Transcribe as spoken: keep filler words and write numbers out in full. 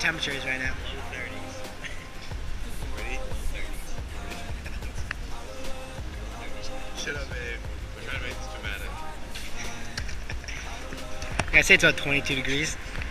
temperature is right now? Low thirties. Ready? Shut up, babe. We're trying to make this dramatic. I'd say it's about twenty-two degrees.